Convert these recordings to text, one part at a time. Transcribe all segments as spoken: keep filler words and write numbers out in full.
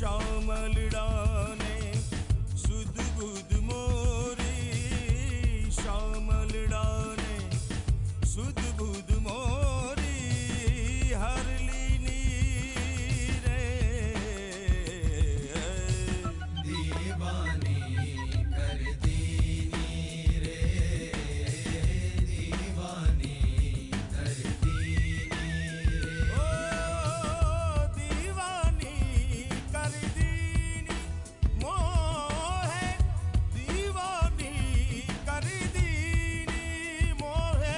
श्यामलड़ा ने सुध बुध मोरी श्यामलड़ा ने सुध बुध मोरी हरलीनी रे दीवानी कर दीनी रे दीवानी कर दीनी रे ओ दीवानी कर दीनी मोहे दीवानी कर दीनी मोहे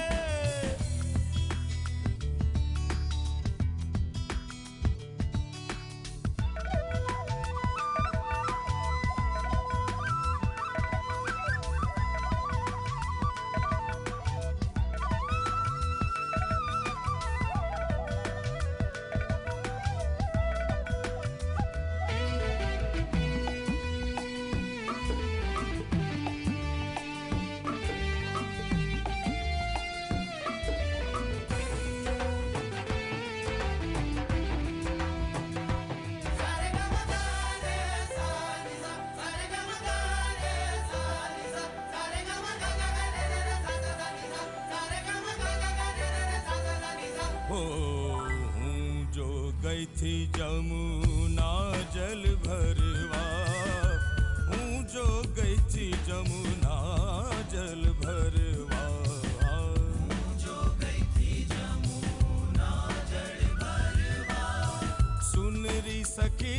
हो हूँ जो गई थी जमुना जल भरवा हूँ जो गई थी जमुना जल भरवा जो गई थी जमुना जल भरवा सुनरी सखी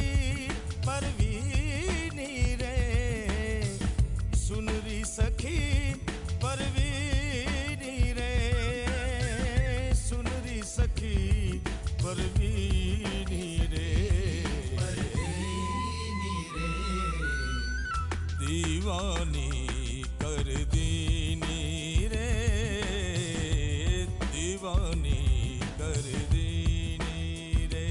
परवीनी रे सुनरी सखी परवीनी रे सुनरी सखी परवीनी रे परवीनी रे दीवानी कर दीनी रे दीवानी कर दीनी रे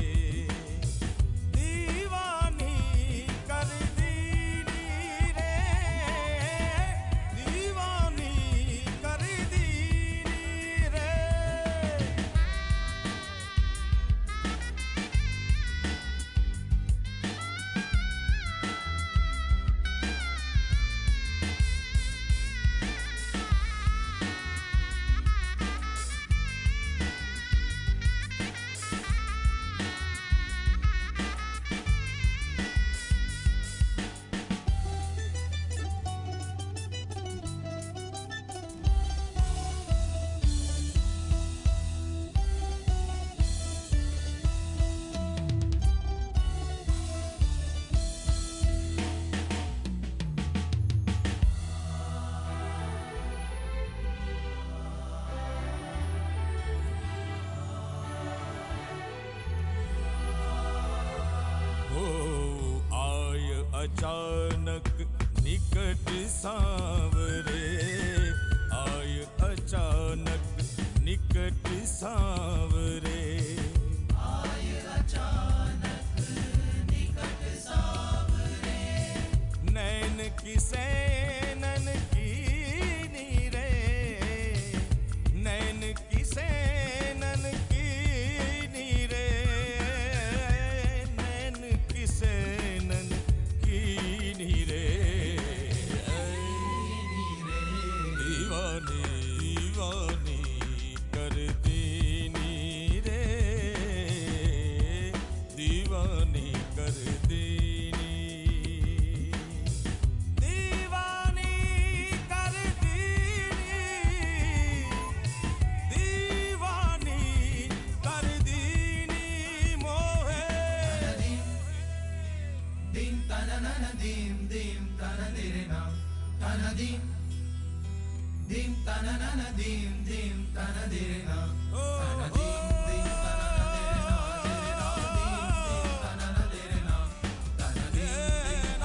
दीवानी कर दीनी रे दीवानी कर दीनी रे अचानक निकट सांवरे आय अचानक निकट सांवरे आय अचानक निकट सांवरे नैन की सैनन की नीरे नैन की सैनन की नीरे नैन की सैनन की नीरे दीवानी दीवानी कर दीनी रे दीवानी कर दीनी दीवानी कर दीनी दीवानी कर दीनी मोहे दीम तननन दीम दीम तनदिरना तनदीम दीम तननन दीम दीम तनदिरना तनदीम दीम तननदिरना दिरना दीम दीम तननदिरना तनदीम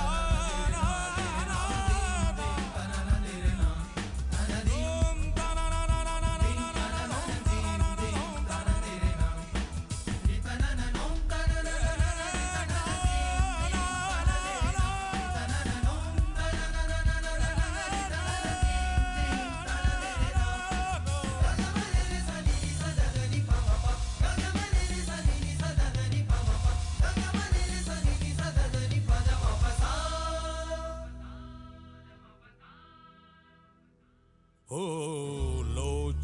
दीम तननदिरना तनदीम दीम तननदिरना तनदीम दीम तननदिरना दितनननों तननदिरना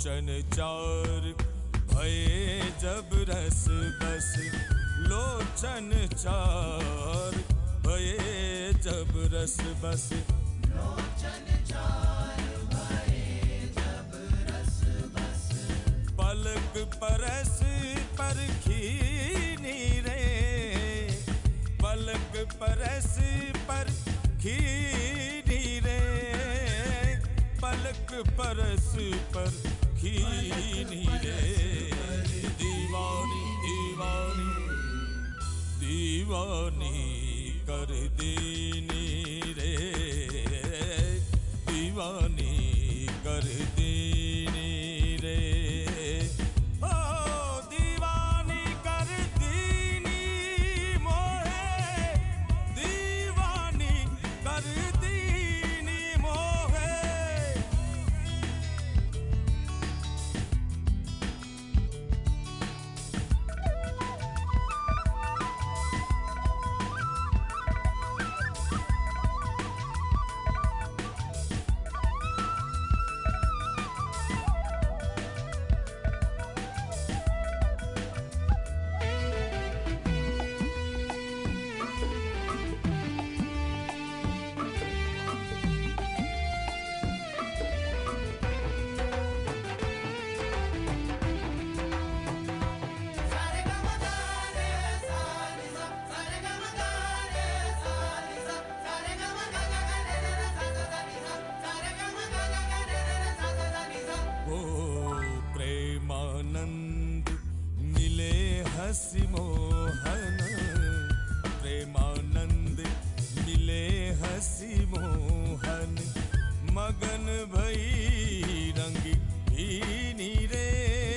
लोचन चार भये जब रस बस, लोचन चार भये जब रस बस, लोचन चार भये जब रस बस, पलक परस परखीनी रे, पलक परस परखीनी रे, पलक परस परखीनी रे, दीवानी दीवानी दीवानी कर दीनी रे, दीवानी कर दीनी रे, ओ दीवानी कर दीनी मोहे, दीवानी कर दीनी मोहे। सारे गम गारे सा नि सा, सारे गम गारे सा नि सा, सारे गम गा गा गा रे रे रे सा सा सा नि सा, सारे गम गा गा गा रे रे रे सा सा सा नि सा। ओ प्रेमानंद मिले हंसी मोहन, प्रेमानंद मिले हंसी मोहन, मगन भई रंग भीनी रे,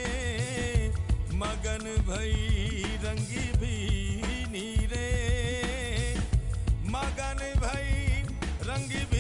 मगन भई रंग भीनी रे, मगन भई रंग भी